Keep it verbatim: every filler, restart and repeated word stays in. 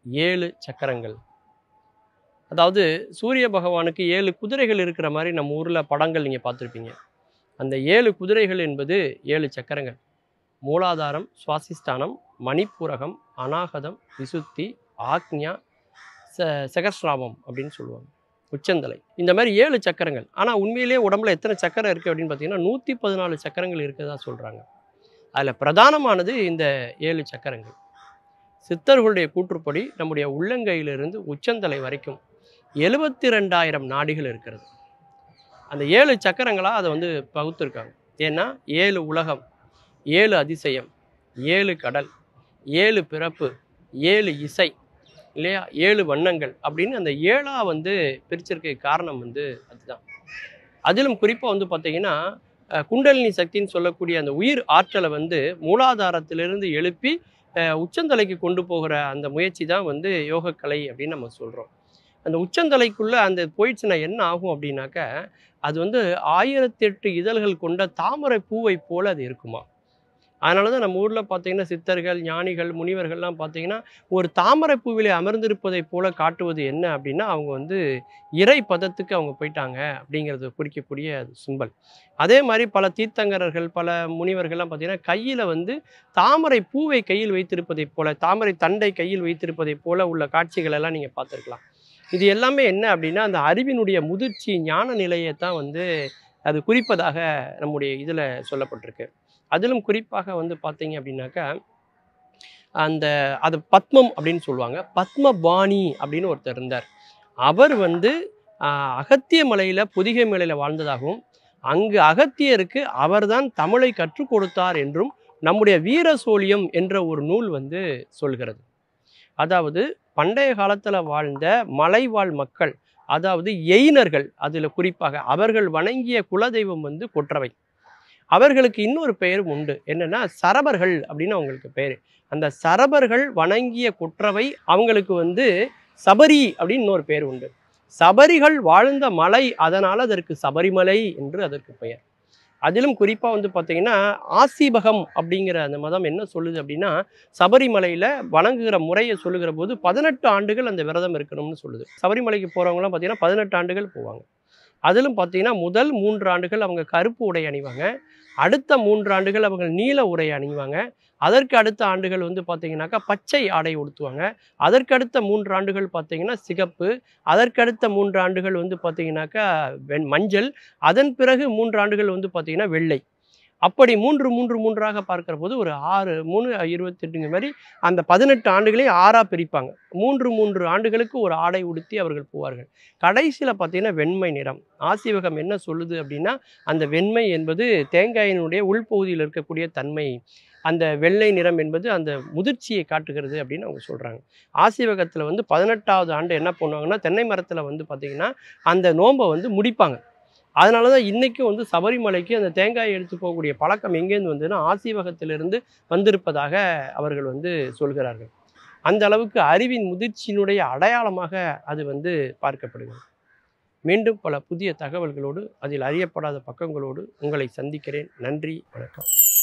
ஏழு சக்கரங்கள். அதாவது சூரிய பகவானுக்கு ஏழு குதிரைகள் இருக்கிற மாதிரி நம்ம ஊரில் படங்கள் நீங்கள் பார்த்துருப்பீங்க. அந்த ஏழு குதிரைகள் என்பது ஏழு சக்கரங்கள். மூலாதாரம், சுவாசிஸ்தானம், மணிப்பூரகம், அநாகதம், விசுத்தி, ஆக்ஞா, ச சகஸ்ராமம் அப்படின்னு சொல்லுவாங்க, உச்சந்தலை. இந்த மாதிரி ஏழு சக்கரங்கள். ஆனால் உண்மையிலேயே உடம்புல எத்தனை சக்கரம் இருக்குது அப்படின்னு பார்த்தீங்கன்னா நூற்றி பதினாலு சக்கரங்கள் இருக்கிறதா சொல்கிறாங்க. அதில் பிரதானமானது இந்த ஏழு சக்கரங்கள். சித்தர்களுடைய கூற்றுப்படி நம்முடைய உள்ளங்கையிலிருந்து உச்சந்தலை வரைக்கும் எழுபத்தி ரெண்டாயிரம் நாடிகள் இருக்கிறது. அந்த ஏழு சக்கரங்களாக அதை வந்து பகுத்துருக்காங்க. ஏன்னா ஏழு உலகம், ஏழு அதிசயம், ஏழு கடல், ஏழு பிறப்பு, ஏழு இசை இல்லையா, ஏழு வண்ணங்கள் அப்படின்னு அந்த ஏழா வந்து பிரிச்சிருக்க காரணம் வந்து அதுதான். அதிலும் குறிப்பாக வந்து பார்த்தீங்கன்னா குண்டலினி சக்தின்னு சொல்லக்கூடிய அந்த உயிர் ஆற்றலை வந்து மூலாதாரத்திலிருந்து எழுப்பி உச்சந்தலைக்கு கொண்டு போகிற அந்த முயற்சி தான் வந்து யோகக்கலை அப்படின்னு நம்ம சொல்கிறோம். அந்த உச்சந்தலைக்குள்ளே அந்த போயிடுச்சுன்னா என்ன ஆகும் அப்படின்னாக்க அது வந்து ஆயிரத்தி எட்டு இதழ்கள் கொண்ட தாமரை பூவை போல் அது இருக்குமா. அதனால தான் நம்ம ஊரில் பார்த்தீங்கன்னா சித்தர்கள், ஞானிகள், முனிவர்கள்லாம் பார்த்தீங்கன்னா ஒரு தாமரை பூவிலே அமர்ந்திருப்பதை போல காட்டுவது என்ன அப்படின்னா அவங்க வந்து இறை பதத்துக்கு அவங்க போயிட்டாங்க அப்படிங்கிறத குறிக்கக்கூடிய சிம்பல். அதே மாதிரி பல தீர்த்தங்கரர்கள், பல முனிவர்கள்லாம் பார்த்தீங்கன்னா கையில் வந்து தாமரை பூவை கையில் வைத்திருப்பதை போல, தாமரை தண்டை கையில் வைத்திருப்பதை போல உள்ள காட்சிகள் எல்லாம் நீங்கள் பார்த்துருக்கலாம். இது எல்லாமே என்ன அப்படின்னா அந்த அறிவினுடைய முதிர்ச்சி, ஞான நிலையை தான் வந்து அது குறிப்பதாக நம்முடைய இதில் சொல்லப்பட்டிருக்கு. அதிலும் குறிப்பாக வந்து பார்த்தீங்க அப்படின்னாக்கா அந்த அது பத்மம் அப்படின்னு சொல்லுவாங்க. பத்மபாணி அப்படின்னு ஒருத்தர் இருந்தார். அவர் வந்து அகத்திய மலையில், பொதிகை மலையில் வாழ்ந்ததாகவும் அங்கு அகத்தியருக்கு அவர்தான் தமிழை கற்றுக் கொடுத்தார் என்றும் நம்முடைய வீர சோழியம் என்ற ஒரு நூல் வந்து சொல்கிறது. அதாவது பண்டைய காலத்தில் வாழ்ந்த மலைவாழ் மக்கள், அதாவது எயினர்கள், அதில் குறிப்பாக அவர்கள் வணங்கிய குலதெய்வம் வந்து கொற்றவை. அவர்களுக்கு இன்னொரு பெயரும் உண்டு. என்னன்னா சரபர்கள் அப்படின்னு அவங்களுக்கு பேர். அந்த சரபர்கள் வணங்கிய கொற்றவை அவங்களுக்கு வந்து சபரி அப்படின்னு இன்னொரு பேர் உண்டு. சபரிகள் வாழ்ந்த மலை, அதனால் அதற்கு சபரிமலை என்று அதற்கு பெயர். அதிலும் குறிப்பாக வந்து பார்த்தீங்கன்னா ஆசீபகம் அப்படிங்கிற அந்த மதம் என்ன சொல்லுது அப்படின்னா சபரிமலையில் வணங்குகிற முறையை சொல்லுகிற போது பதினெட்டு ஆண்டுகள் அந்த விரதம் இருக்கணும்னு சொல்லுது. சபரிமலைக்கு போகிறவங்களாம் பார்த்தீங்கன்னா பதினெட்டு ஆண்டுகள் போவாங்க. அதிலும் பார்த்தீங்கன்னா முதல் மூன்று ஆண்டுகள் அவங்க கருப்பு உடை அணிவாங்க. அடுத்த மூன்று ஆண்டுகள் அவங்க நீல உடை அணிவாங்க. அதற்கு அடுத்த ஆண்டுகள் வந்து பார்த்தீங்கன்னாக்கா பச்சை ஆடை உடுத்துவாங்க. அதற்கடுத்த மூன்று ஆண்டுகள் பார்த்தீங்கன்னா சிகப்பு. அதற்கடுத்த மூன்று ஆண்டுகள் வந்து பார்த்தீங்கன்னாக்கா வெண் மஞ்சள். அதன் பிறகு மூன்று ஆண்டுகள் வந்து பார்த்தீங்கன்னா வெள்ளை. அப்படி மூன்று மூன்று மூன்றாக பார்க்கிற போது ஒரு ஆறு மூணு இருபத்தெட்டுங்க மாதிரி அந்த பதினெட்டு ஆண்டுகளையும் ஆறாக பிரிப்பாங்க. மூன்று மூன்று ஆண்டுகளுக்கு ஒரு ஆடை உடுத்தி அவர்கள் போவார்கள். கடைசியில் பார்த்தீங்கன்னா வெண்மை நிறம். ஆசீவகம் என்ன சொல்லுது அப்படின்னா அந்த வெண்மை என்பது தேங்காயினுடைய உள்பகுதியில் இருக்கக்கூடிய தன்மை, அந்த வெள்ளை நிறம் என்பது அந்த முதிர்ச்சியை காட்டுகிறது அப்படின்னு அவங்க சொல்கிறாங்க. ஆசீவகத்தில் வந்து பதினெட்டாவது ஆண்டு என்ன பண்ணுவாங்கன்னா தென்னை மரத்தில் வந்து பார்த்திங்கன்னா அந்த நோன்பை வந்து முடிப்பாங்க. அதனால தான் இன்றைக்கும் வந்து சபரிமலைக்கு அந்த தேங்காயை எடுத்து போகக்கூடிய பழக்கம் எங்கேருந்து வந்ததுன்னா ஆசீவகத்திலிருந்து வந்திருப்பதாக அவர்கள் வந்து சொல்கிறார்கள். அந்த அளவுக்கு அறிவின் முதிர்ச்சியினுடைய அடையாளமாக அது வந்து பார்க்கப்படுகிறது. மீண்டும் பல புதிய தகவல்களோடு, அதில் அறியப்படாத பக்கங்களோடு உங்களை சந்திக்கிறேன். நன்றி, வணக்கம்.